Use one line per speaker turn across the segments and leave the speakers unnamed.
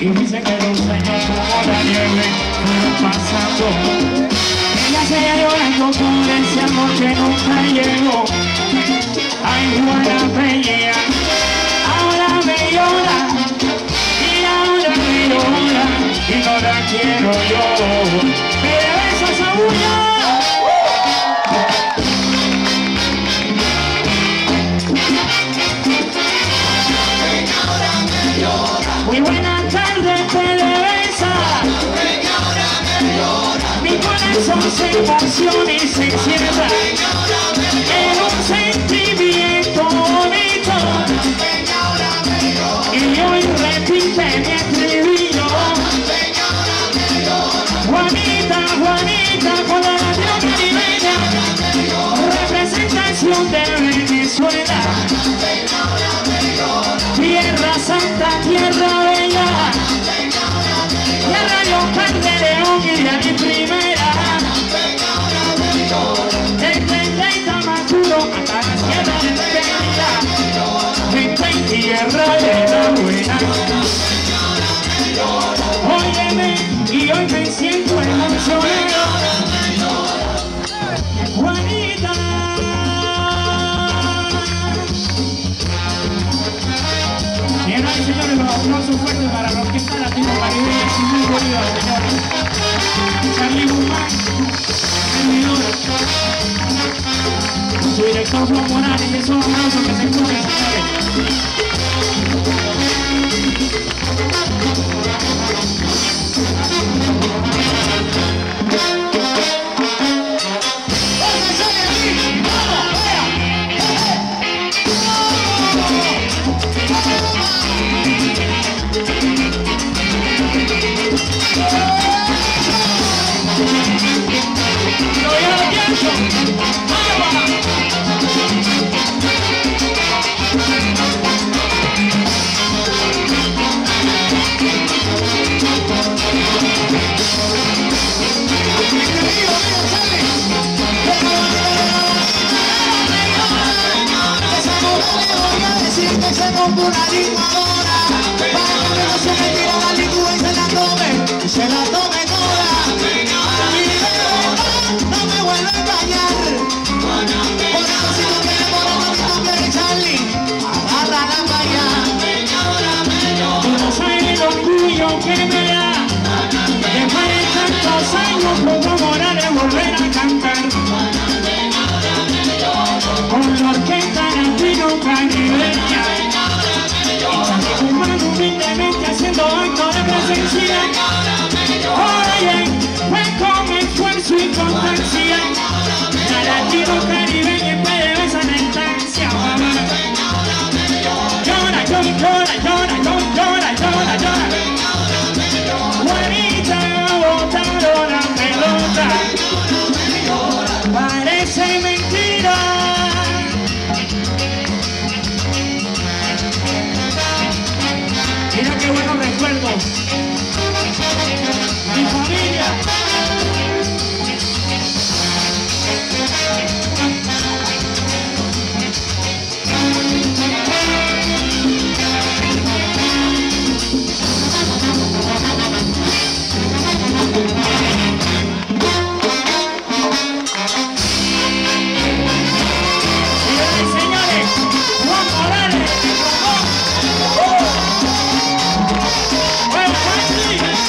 dice que los años como la nieve fueron pasando. Ella seguía llorando por ese amor que nunca llegó. Ay, Juana Peña, ahora me llora, y ahora me llora, y no la quiero yo. Me besa esa bulla. Muy buenas tardes, Televisa. Mi corazón se emociona y se encienda en un sentimiento bonito. Y hoy repite mi estribillo. Juanita, Juanita, con la nación caribeña, representación de Venezuela. Tierra Santa, tierra bella, tierra local de León y de mi primera. Desde Tamaturo hasta la sierra de Peña, gente en tierra de la buena. Óyeme, y hoy me siento emocionado. Juanita. Señoras y señores, los aplausos fuertes para la Orquesta Latino-Caribeña Simón Bolívar, señores. Charly Guzmán, servidor. Su director Juan Morales, y esos aplausos que se escuchen, señores.
Una licuadora para que no se me tire la licua y se la tome toda. A mí no me vuelve a engañar. Por eso si tú quieres morar, no tú quieres Charly, agárrala para allá.
Tú no sabes el orgullo que me da después de tantos años puedo Morales volver a cantar con la Orquesta Latino-Caribeña. Humildemente haciendo acto de presencia. Oye, fue con esfuerzo y constancia. La Latino-Caribeña puede ver esa instancia. Llora, llora, llora, llora, llora, llora, llora. Juanita botaron la pelota. Parece mentira. Mira qué buenos recuerdos. Mi familia. Juan Morales,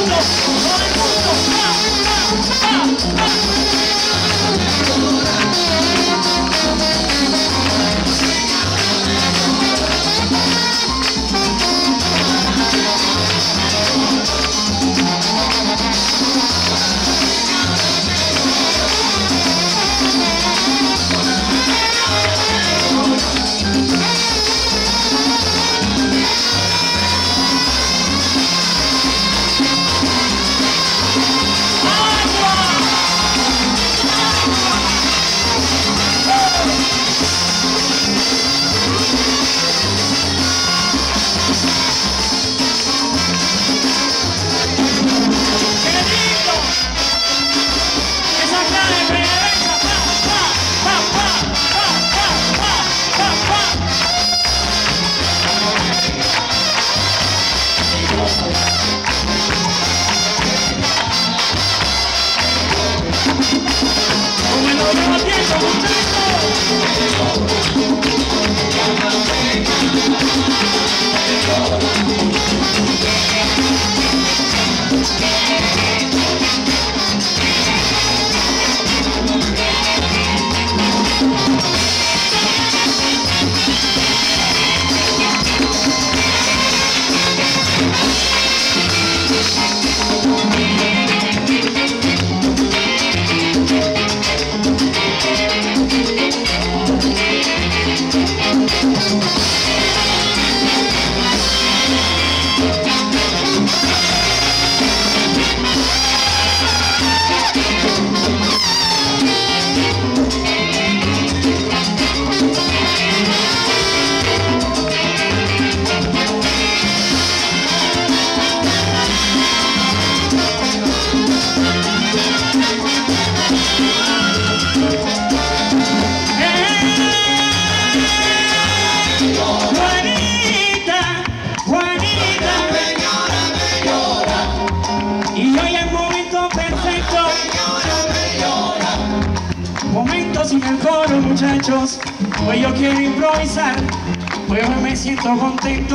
Sin el coro, muchachos, hoy yo quiero improvisar, hoy me siento contento,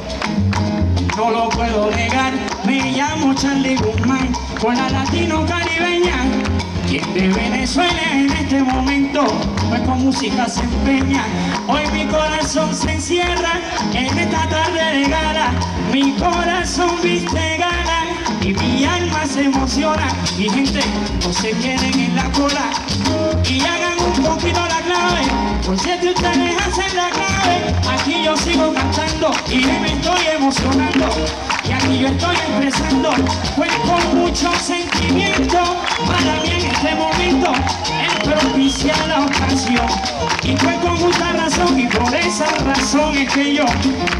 no lo puedo negar. Me llamo Charlie Guzmán, con la latino caribeña, quien de Venezuela en este momento, pues con música se empeña. Hoy mi corazón se encierra en esta tarde de gala, mi corazón viste gala y mi alma se emociona. Mi gente, no se queden en la cola y hagan un poquito la clave, por si ustedes hacen la clave. Aquí yo sigo cantando y me estoy emocionando, y aquí yo estoy expresando, pues con mucho sentimiento. Para mí en este momento es propiciar la ocasión, y pues con justa razón, y por esa razón es que yo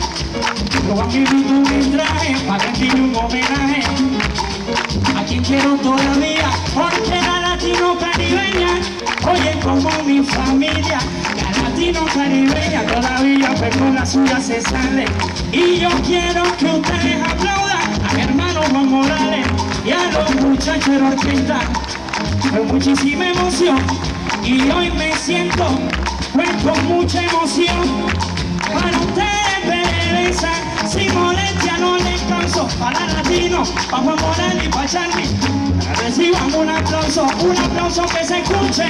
a mi ritmo me traje para rendirle un homenaje a quien quiero todavía, porque la latino caribeña, oye, como mi familia, la latino caribeña todavía pues con la suya se sale. Y yo quiero que ustedes aplaudan a mi hermano Juan Morales y a los muchachos de la orquesta, con muchísima emoción. Y hoy me siento pues con mucha emoción para ustedes, belleza, sin molestia no les canso. Para latino, para Juan Morales y para Charlie, reciban un aplauso que se escuche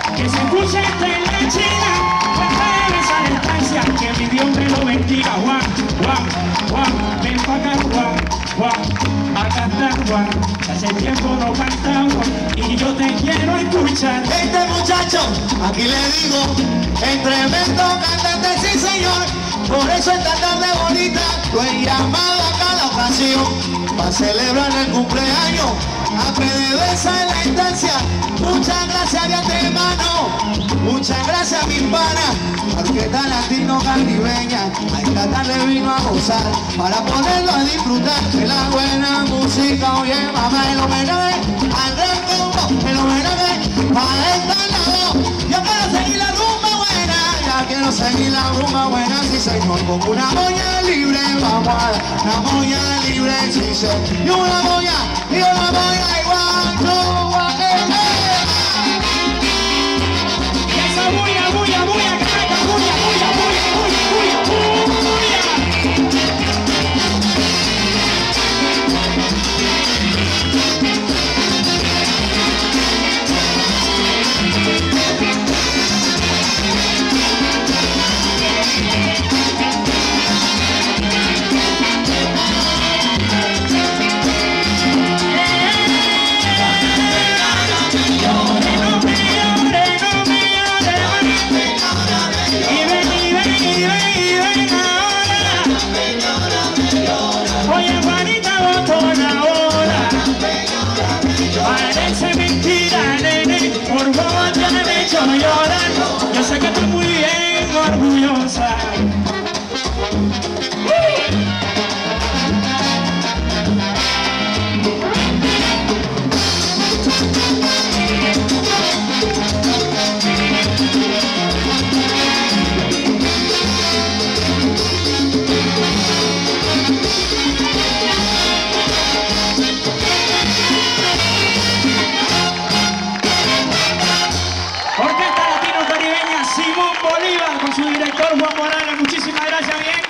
desde la China, pues para esa distancia, que mi Dios me lo bendiga. Juan, ven pa' acá, Juan, a cantar, Juan, hace tiempo no cantamos y yo te quiero escuchar.
Este muchacho, aquí le digo, es tremendo cantante, sí señor, por eso esta tarde bonita lo he llamado a cada ocasión, para celebrar el cumpleaños a PDVSA en la instancia. Muchas gracias de antemano, muchas gracias mis panas, porque esta latino caribeña a esta tarde vino a gozar, para ponerlo a disfrutar de la buena música. Oye mamá, el homenaje al gran combo, el homenaje para esta lado. Yo quiero seguir la rumba buena, ya quiero seguir la rumba buena, sí señor, con una moña libre, vamos a dar una moña libre, sí señor, y una moña igual, no,
Bulla, caraca, bulla. Juan Morales, muchísimas gracias, bien.